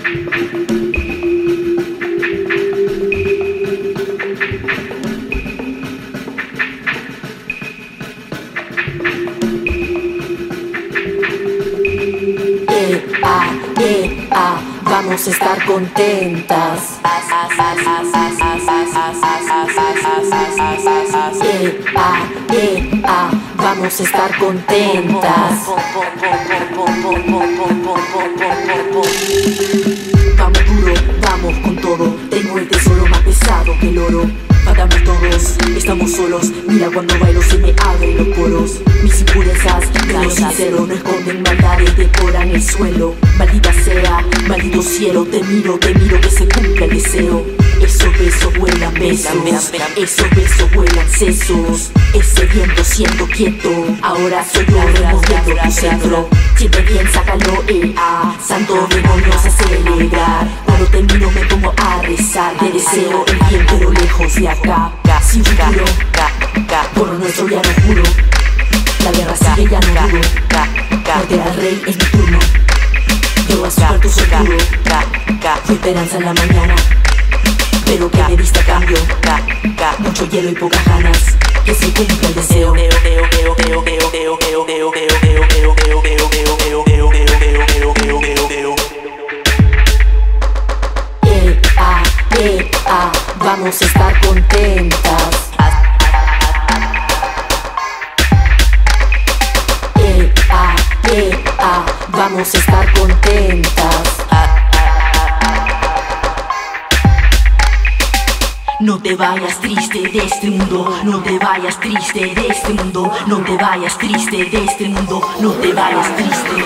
Vamos a estar contentas. Vamos a estar contentas. Vamos duro, vamos con todo. Tengo el tesoro más pesado que el oro. Pagamos todos, estamos solos. Mira cuando bailo se me abren los poros. Mis impurezas, claro sincero, no esconden maldades, devoran el suelo. Maldita sea, maldito cielo, te miro que se cumpla el deseo. Esos besos vuelan besos, esos besos vuelan sesos. Ese viento siendo quieto, ahora soy yo removiendo tu centro. Siente bien, sácalo, santo demonios a celebrar. Cuando termino me pongo a rezar. Te deseo el bien pero lejos de acá. Sin futuro, por lo nuestro ya no juro. La guerra sigue ya no duro. Muerte al rey es mi turno. Llevo a su cuarto seguro. Fue esperanza en la mañana, pero que me diste a cambio. Mucho hielo y pocas ganas. Que se cumpla el deseo. Vamos a estar contentas. Vamos a estar contentas. No te vayas triste de este mundo, no te vayas triste de este mundo, no te vayas triste de este mundo, no te vayas triste.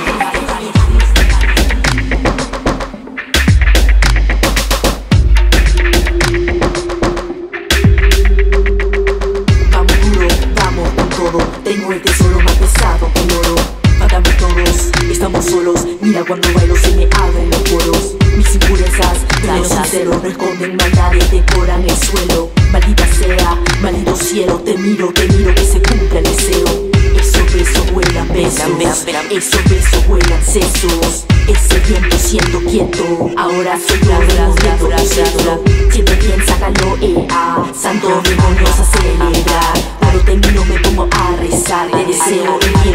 Vamos duro, vamos con todo, tengo el tesoro más pesado que el oro. Págame todos, estamos solos, mira cuando bailo se me abren los poros. Mis impurezas, claro sincero, no esconden maldades, devoran el suelo. Maldita sea, maldito cielo, te miro que se cumpla el deseo. Esos besos vuelan besos, esos besos vuelan sesos. Ese viento siendo quieto, ahora soy yo removiendo tu centro. Siente bien, sácalo, santo demonios a celebrar. Cuando termino me pongo a rezar. Te deseo el bien